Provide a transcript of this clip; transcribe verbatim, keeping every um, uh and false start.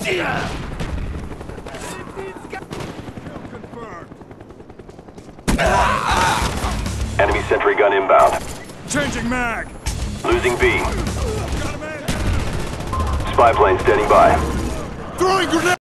Enemy sentry gun inbound. Changing mag! Losing B. Spy plane standing by. Throwing grenade!